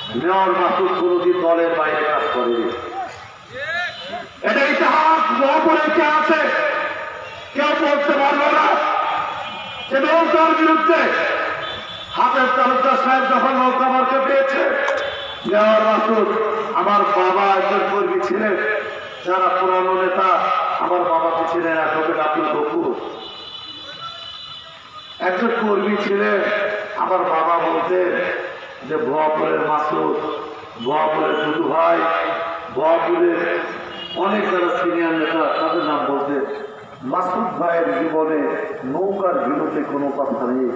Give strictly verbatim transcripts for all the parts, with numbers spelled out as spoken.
Mayor Masud কোনদিন দলের বাইরে কাজ করেনি। এটা ইতিহাস মহাপরে কে আছে, কেউ বলতে পারবে না যে নৌকার বিরুদ্ধে হাতের তালুকদার সাহেব যখন নৌকা মার্কে পেয়েছে, মেয়র মাসুদ আমার বাবা একজন কর্মী ছিলেন, যারা পুরানো নেতা আমার বাবাকে ছিলেন অ্যাডভোকেট আব্দুল গফুর, একজন কর্মী ছিলেন। আমার বাবা বলতেন যে ভুয়াপুরের মাসুদ, ভুয়াপুরের দুদু ভাই, ভুয়াপুরের অনেক যারা সিনিয়র নেতা তাদের নাম বলতেন। মাসুদ ভাইয়ের জীবনে নৌকার বিরুদ্ধে কোনো কথা নেই।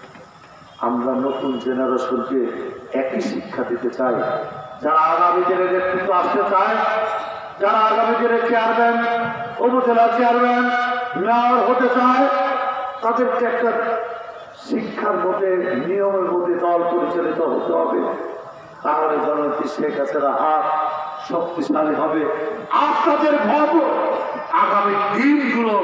আমরা নতুন জেনারেশনকে একই শিক্ষা দিতে চাই, যারা আগামী দিনে নেতৃত্ব আসতে চায়, যারা আগামী দিনে চেয়ারম্যান, উপজেলা চেয়ারম্যান, মেয়র হতে চায়, তাদেরকে একটা শিক্ষার মধ্যে নিয়মের মধ্যে দল পরিচালিত হতে হবে। তাহলে জননেত্রী শেখ হাসিনা হাত শক্তিশালী হবে। আপনাদের ভাব আগামী দিনগুলো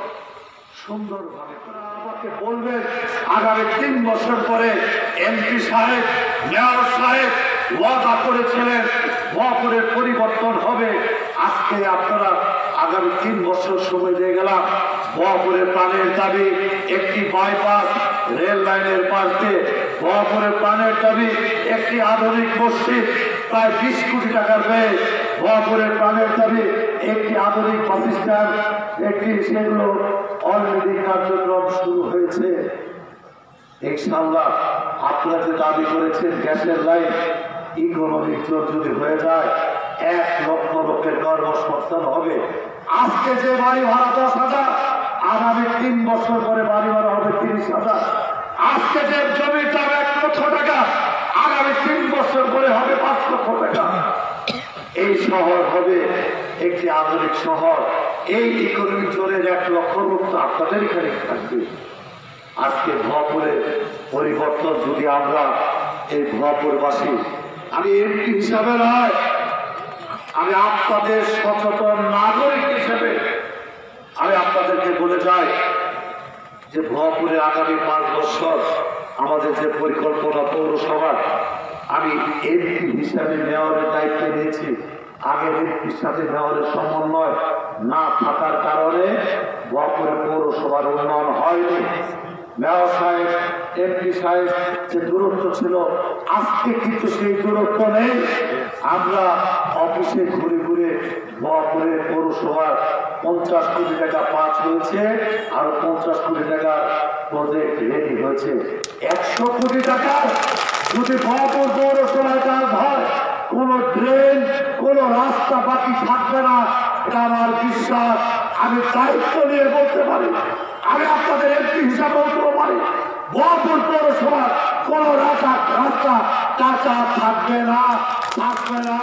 সুন্দরভাবে আমাকে বলবেন। আগামী তিন বছর পরে এমপি সাহেব, মেয়র সাহেব ওয়াদা করেছিলেন ভুয়াপুরের পরিবর্তন হবে। আজকে আপনারা আগামী তিন বছর সময় দিয়ে গেলাম। ভুয়াপুরের প্রাণের দাবি একটি বাইপাস রেল লাইনের পাশ দিয়ে, ভুয়াপুরের প্রাণের দাবি একটি আধুনিক মসজিদ প্রায় বিশ কোটি টাকার ব্যয়, ভুয়াপুরের প্রাণের দাবি একটি আধুনিক বাস স্ট্যান্ড, একটি সেগুলো অলরেডি কার্যক্রম শুরু হয়েছে। ইনশাআল্লাহ আপনারা যে দাবি করেছেন গ্যাসের লাইন, ইকোনমিক জোর যদি হয়ে যায় এক লক্ষ লোকের কর্মসংস্থান হবে। আজকে যে বাড়ি ভাড়া দশ হাজার, আগামী তিন বছর পরে বাড়ি ভাড়া হবে তিরিশ হাজার। আজকে যে জমির দাম এক লক্ষ টাকা, আগামী তিন বছর পরে হবে পাঁচ লক্ষ টাকা। এই শহর হবে একটি আধুনিক শহর। এই ইকোনমিক জোরের এক লক্ষ লোক তো আপনাদের এখানে থাকবে। আজকে ভুয়াপুরের পরিবর্তন যদি আমরা এই ভুয়াপুরবাসী, আমি এমপি হিসাবে নয়, আমি আপনাদের সচেতন নাগরিক হিসেবে আমি আপনাদেরকে বলে যাই যে ভুয়াপুরে আগামী পাঁচ বছর আমাদের যে পরিকল্পনা পৌরসভার, আমি এমপি হিসাবে মেয়রের দায়িত্ব নিয়েছি। আগের এমপির সাথে মেয়রের সমন্বয় না থাকার কারণে ভুয়াপুরে পৌরসভার উন্নয়ন হয়নি। মেয়র সাহেব, এমপি সাহেব যে দূরত্ব ছিল, আজকে কিন্তু সেই দূরত্ব নেই। আমরা অফিসে ঘুরে ঘুরে ভুয়াপুরের পৌরসভার পঞ্চাশ কোটি টাকা পাস হয়েছে, আর পঞ্চাশ কোটি টাকার প্রজেক্ট রেডি হয়েছে। একশো কোটি টাকা যদি ভুয়াপুর পৌরসভায় কাজ হয়, কোন ড্রেন, কোন রাস্তা বাকি থাকবে না। এটা আমার বিশ্বাস। আমি দায়িত্ব নিয়ে বলতে পারি, আমি আপনাদের এমপি হিসাবে বলতে পারি, ভুয়াপুর পৌরসভার কোন রাস্তা রাস্তা কাঁচা থাকবে না, থাকবে না।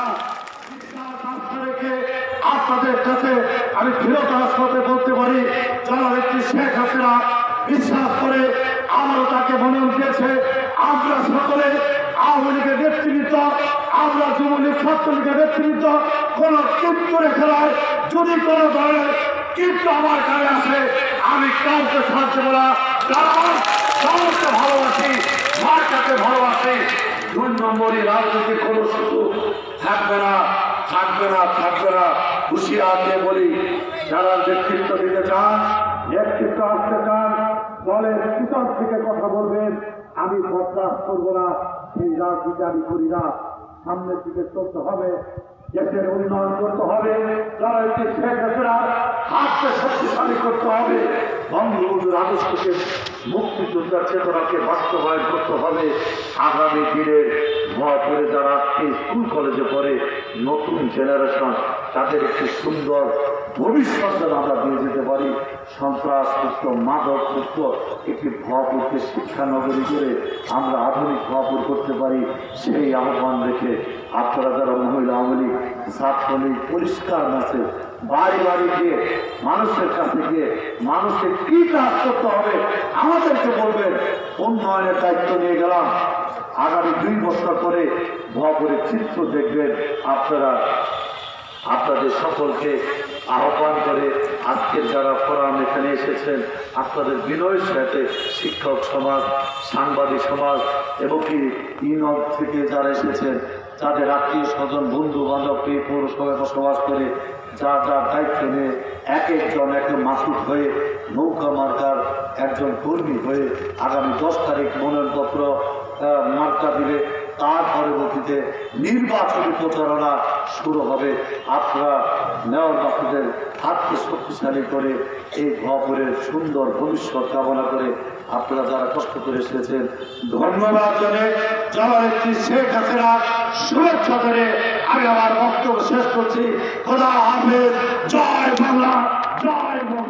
আপনাদের কাছে আমি দৃঢ়তার সাথে বলতে পারি, জননেত্রী শেখ হাসিনা বিশ্বাস করে আমারও তাকে মনোনয়ন দিয়েছে। আমরা সকলে আওয়ামী লীগের নেতৃত্ব, আমরা যুবলীগ ছাত্রলীগের নেতৃত্ব, কোন কিন্তু রেখে নয়। যদি কোনো ধরনের কিন্তু আমার কাছে আসে, আমি কাউকে ছাড়তে বলা, কারণ কাউকে ভালোবাসি, মার্কাকে ভালোবাসি। দুই নম্বরই রাজনীতির কোনো সুযোগ থাকবে না, থাকবে না, থাকবে না। হুঁশিয়ার দিয়ে বলি, যারা নেতৃত্ব দিতে চান, নেতৃত্ব আসতে চান, দলের পিছন থেকে কথা বলবেন, আমি বরদাস্ত করবো না। সেই রাজনীতি আমি করি না। সামনের দিকে চলতে হবে, দেশের উন্নয়ন করতে হবে, যারা একটি শেখ হাসিনা হাতকে শক্তিশালী করতে হবে, বঙ্গবন্ধুর আদর্শকে, মুক্তিযোদ্ধার চেতনাকে বাস্তবায়ন করতে হবে। আগামী দিনের ভুয়াপুরে যারা এই স্কুল কলেজে পড়ে, নতুন জেনারেশন, তাদের একটি সুন্দর ভবিষ্যৎ যেন আমরা দিয়ে যেতে পারি। সন্ত্রাস মুক্ত, মাদক মুক্ত একটি ভুয়াপুরকে শিক্ষানগরী করে আমরা আধুনিক ভুয়াপুর করতে পারি, সেই আহ্বান রেখে আপনারা যারা মহিলা আওয়ামী লীগ, ছাত্রলীগ, পরিষ্কার আছে, বাড়ি বাড়ি গিয়ে মানুষের কাছে গিয়ে মানুষের কি কাজ করতে হবে আমাদেরকে বলবেন। উন্নয়নের দায়িত্ব নিয়ে গেলাম। আগামী দুই বছর পরে ভুয়াপুরের চিত্র দেখবেন আপনারা। আপনাদের সকলকে আহ্বান করে আজকের যারা ফোরাম এখানে এসেছেন আপনাদের বিনয়ের সাথে শিক্ষক সমাজ, সাংবাদিক সমাজ এবং কি ইউনিয়ন থেকে যারা এসেছেন, যাদের আত্মীয় স্বজন বন্ধু বান্ধব এই পৌরসভায় বসবাস করে যার যার দায়িত্ব নিয়ে এক একজন একজন মাসুদ হয়ে নৌকা মার্কার একজন কর্মী হয়ে আগামী দশ তারিখ মনোনয়নপত্র মার্কা দিলে তার পরবর্তীতে নির্বাচনী প্রচারণা শুরু হবে। আপনারা মেয়র বাসুদের হাতকে শক্তিশালী করে এই ভবনের সুন্দর ভবিষ্যৎ কামনা করে আপনারা যারা কষ্ট করে এসেছেন ধন্যবাদ জানিয়ে জননেত্রী শেখ হাসিনা শুভেচ্ছা করে আমি আমার বক্তব্য শেষ করছি। খোদা হাফেজ। জয় বাংলা, জয় বাংলা।